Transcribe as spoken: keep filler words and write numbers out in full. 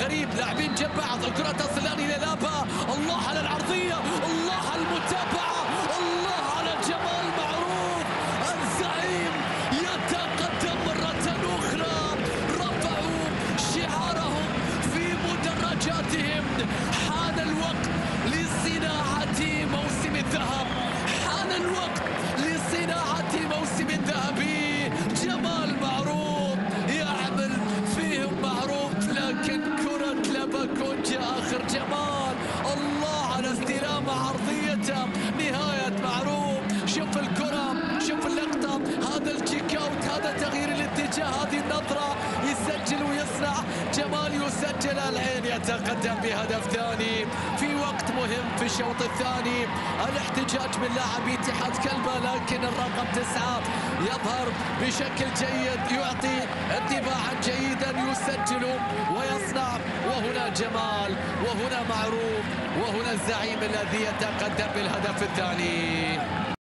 غريب، لاعبين جنب بعض، الكرة تصل الآن إلى لابا، الله على العرضية، الله على المتابعة، الله على جمال معروف، الزعيم يتقدم مرة أخرى، رفعوا شعارهم في مدرجاتهم، حان الوقت لصناعة موسم الذهب، حان الوقت لصناعة موسم ذهبي. جمال معروف يعمل فيهم معروف، لكن كرة لاباكونجا آخر جمال، الله على استلامة عرضيته، نهاية معروف. شوف الكرة، شوف اللقطة، هذا الكيك اوت، هذا تغيير الاتجاه، هذه النظرة، يسجل ويصنع. جمال يسجل، العين يتقدم بهدف ثاني في وقت مهم في الشوط الثاني. الاحتجاج من لاعبي اتحاد كلبة، لكن الرقم تسعة يظهر بشكل جيد، يعطي انطباعا جيدا، يسجل ويصنع. وهنا جمال، وهنا معروف، وهنا الزعيم الذي يتقدم بالهدف الثاني.